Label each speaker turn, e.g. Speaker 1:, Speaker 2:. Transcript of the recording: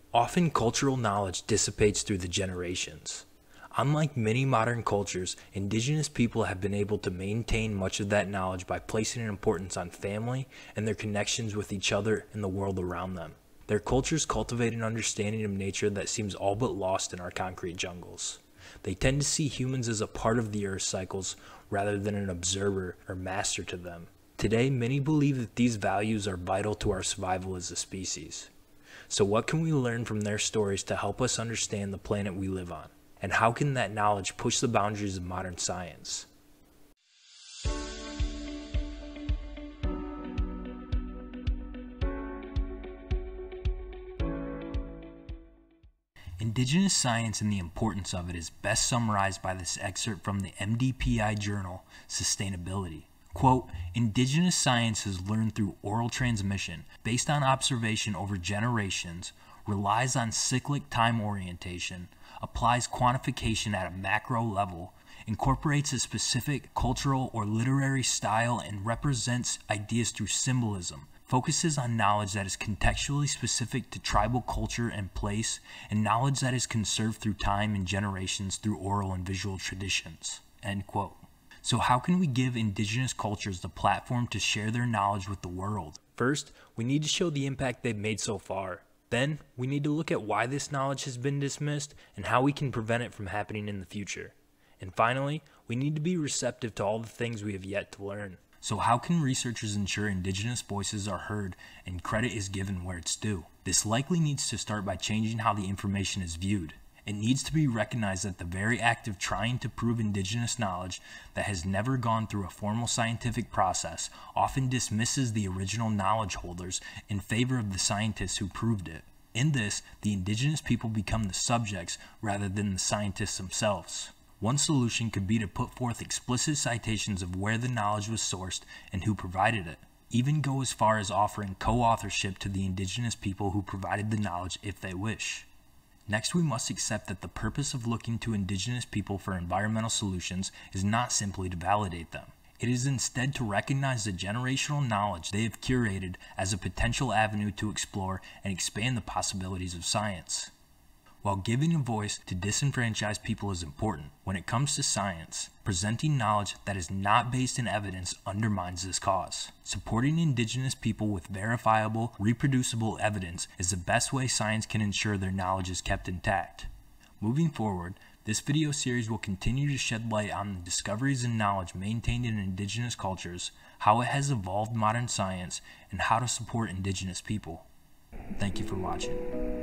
Speaker 1: Often cultural knowledge dissipates through the generations. Unlike many modern cultures, indigenous people have been able to maintain much of that knowledge by placing an importance on family and their connections with each other and the world around them. Their cultures cultivate an understanding of nature that seems all but lost in our concrete jungles. They tend to see humans as a part of the Earth's cycles rather than an observer or master to them. Today, many believe that these values are vital to our survival as a species. So what can we learn from their stories to help us understand the planet we live on? And how can that knowledge push the boundaries of modern science? Indigenous science and the importance of it is best summarized by this excerpt from the MDPI journal, Sustainability. Quote, indigenous science is learned through oral transmission, based on observation over generations, relies on cyclic time orientation, applies quantification at a macro level, incorporates a specific cultural or literary style, and represents ideas through symbolism, focuses on knowledge that is contextually specific to tribal culture and place, and knowledge that is conserved through time and generations through oral and visual traditions. End quote. So how can we give indigenous cultures the platform to share their knowledge with the world? First, we need to show the impact they've made so far. Then, we need to look at why this knowledge has been dismissed and how we can prevent it from happening in the future. And finally, we need to be receptive to all the things we have yet to learn. So how can researchers ensure indigenous voices are heard and credit is given where it's due? This likely needs to start by changing how the information is viewed. It needs to be recognized that the very act of trying to prove indigenous knowledge that has never gone through a formal scientific process often dismisses the original knowledge holders in favor of the scientists who proved it. In this, the indigenous people become the subjects rather than the scientists themselves. One solution could be to put forth explicit citations of where the knowledge was sourced and who provided it. Even go as far as offering co-authorship to the indigenous people who provided the knowledge if they wish. Next, we must accept that the purpose of looking to indigenous people for environmental solutions is not simply to validate them. It is instead to recognize the generational knowledge they have curated as a potential avenue to explore and expand the possibilities of science. While giving a voice to disenfranchised people is important, when it comes to science, presenting knowledge that is not based in evidence undermines this cause. Supporting indigenous people with verifiable, reproducible evidence is the best way science can ensure their knowledge is kept intact. Moving forward, this video series will continue to shed light on the discoveries and knowledge maintained in indigenous cultures, how it has evolved modern science, and how to support indigenous people. Thank you for watching.